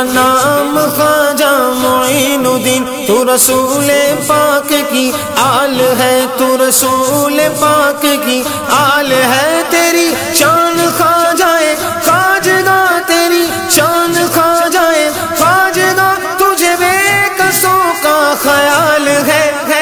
تیرا نام خواجہ معین الدین، تو رسول پاک کی آل ہے، تو رسول پاک کی آل ہے، تیری شان خواجہ خواجگاں، تیری شان خواجہ خواجگاں، تجھے بے کسوں کا خیال ہے۔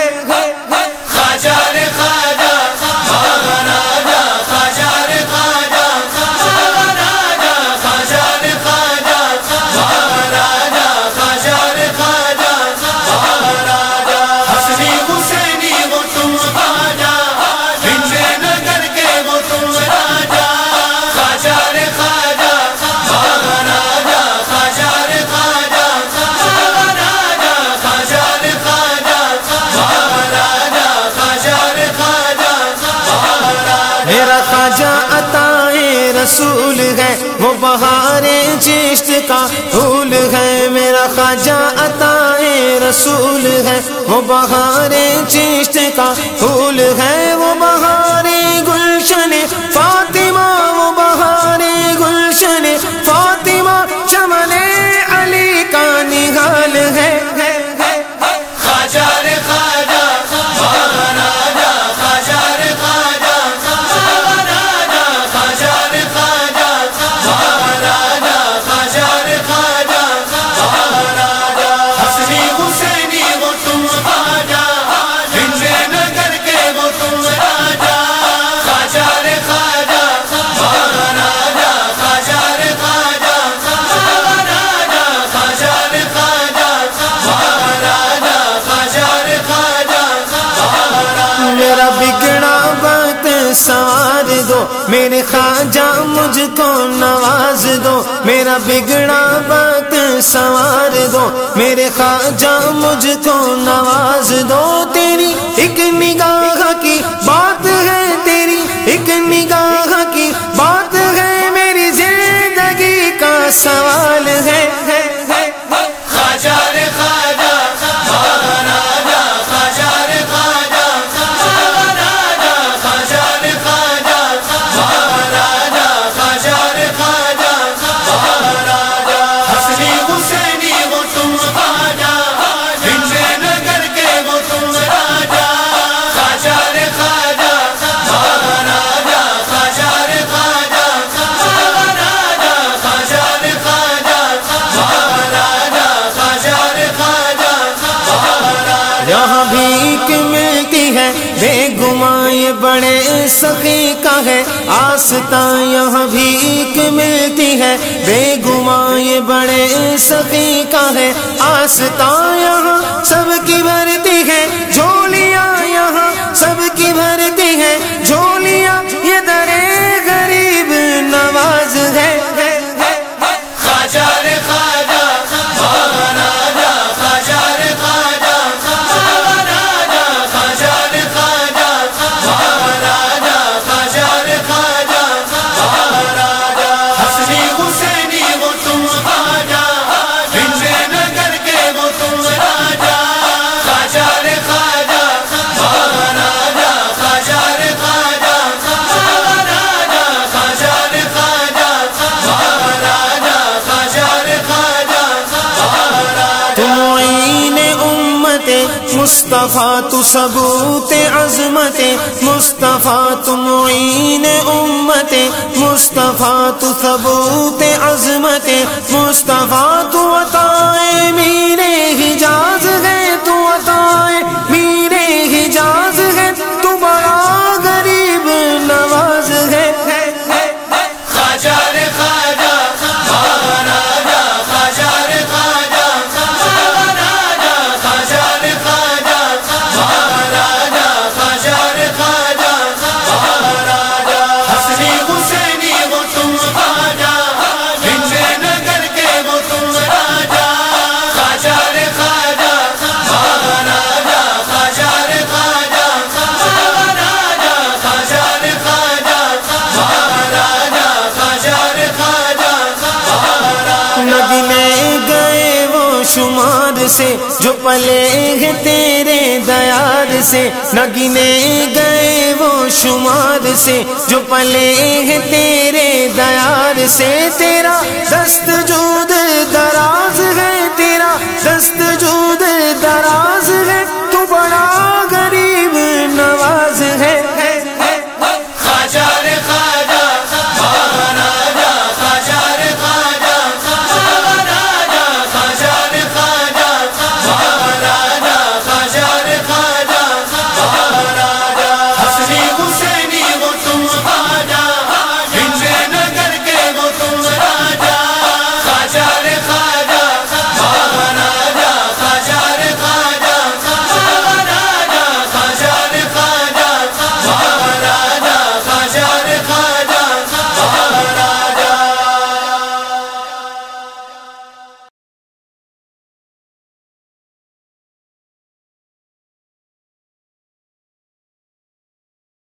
میرا خواجہ عطائے رسول ہے، وہ بہار چشت کا پھول ہے، میرا خواجہ عطائے رسول ہے، وہ بہار چشت کا پھول ہے، وہ بہار گلشن فاطمہ، وہ بہار گلشن فاطمہ، چمن علی کا نگال ہے۔ میرا بگڑا وقت سنوار دو، میرے خواجہ مجھ کو نواز دو، میرا بگڑا وقت سنوار دو، میرے خواجہ مجھ کو نواز دو، تیری ایک نگاہ کی بات ہے، تیری ایک نگاہ کی بات ہے، میری زندگی کا سوال ہے۔ یہاں بھیک ملتی ہے بے گماں، یہ بڑے سخی کا ہے آستاں، یہاں بھیک ملتی ہے بے گماں، یہ بڑے سخی کا ہے آستاں، یہاں سب کی بھرتی ہے جھولیاں، یہاں سب کی بھرتی ہے جھولیاں، یہ در غریب نواز ہے۔ مصطفیٰ تو ثبوت عظمت مصطفیٰ، تو معین امت مصطفیٰ، تو ثبوت عظمت مصطفیٰ، تو عطائے میرے حجاز ہے، تو عطائے میرے حجاز ہے، تو بڑا غریب نواز ہے۔ شمار سے جو پلے ہیں تیرے دیار سے، نہ گنے گئے وہ شمار سے، جو پلے ہیں تیرے دیار سے۔ تیرا دست جود دراز ہے، تیرا دست